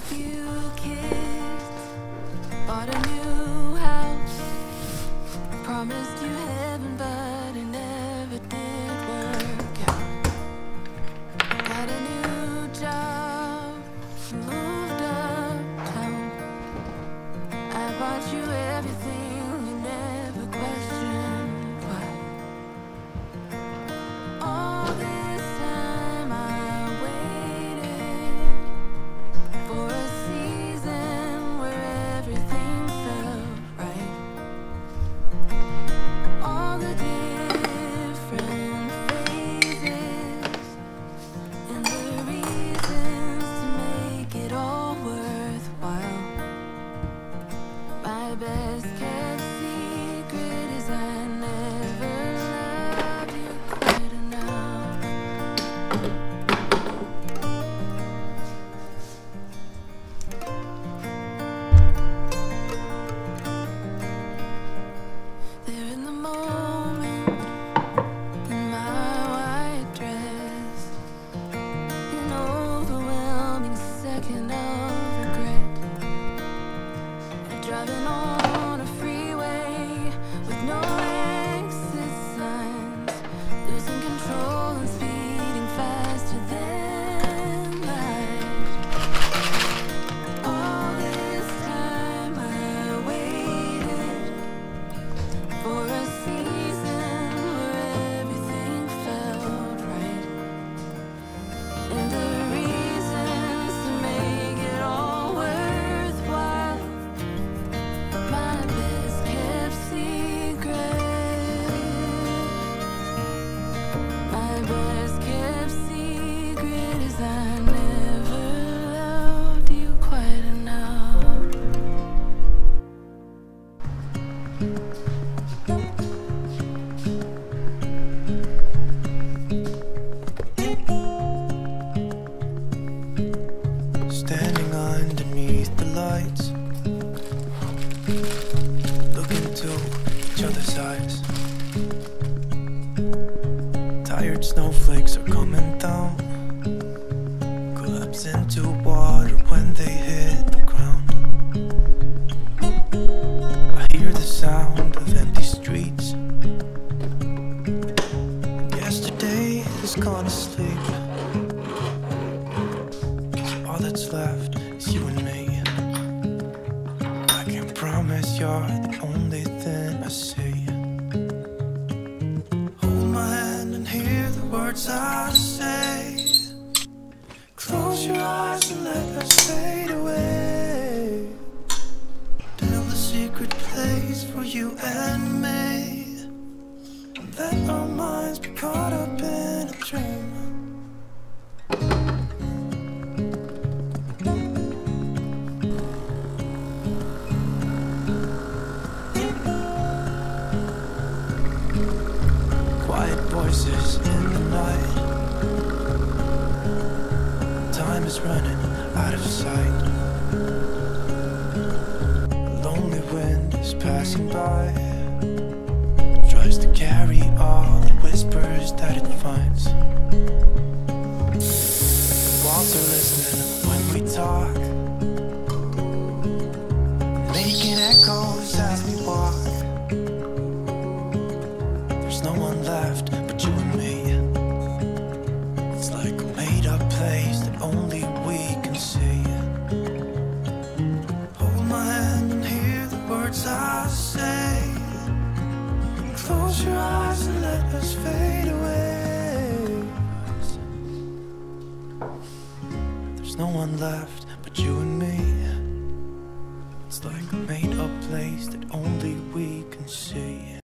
few kids, bought a new house, promised you heaven, but it never did work out. Got a new job, moved uptown. I bought you everything, you never questioned why. All this time I waited for a season where everything felt right. All the different phases and the reasons to make it all worthwhile. My best kept secret is I never loved you quite enough. There in the moment, in my white dress, an overwhelming second of regret. Driving on a freeway with no exit signs, losing control and speeding faster than light. All this time I waited for a season where everything felt right, and the reasons to make it all worthwhile. My best kept secret. My best kept secret is I never loved you quite enough. Standing underneath the lights, looking into each other's eyes. Tired snowflakes are coming down, collapse into water when they hit the ground. I hear the sound of empty streets. Yesterday has gone to sleep. All that's left is you and me. I can promise you're the only thing I see. Hold my hand and hear the words I say. Close your eyes and let us fade away. Build a secret place for you and me. Let our minds be caught up in a dream. Quiet voices in the night. Time is running out of sight. A lonely wind is passing by, tries to carry all the whispers that it finds. The walls are listening when we talk, making echoes as we walk. There's no one left but you and me. It's like a made-up place that only we can see. Hold my hand and hear the words I say. Close your eyes and let us fade away. There's no one left but you and me. It's like a made-up place that only we can see.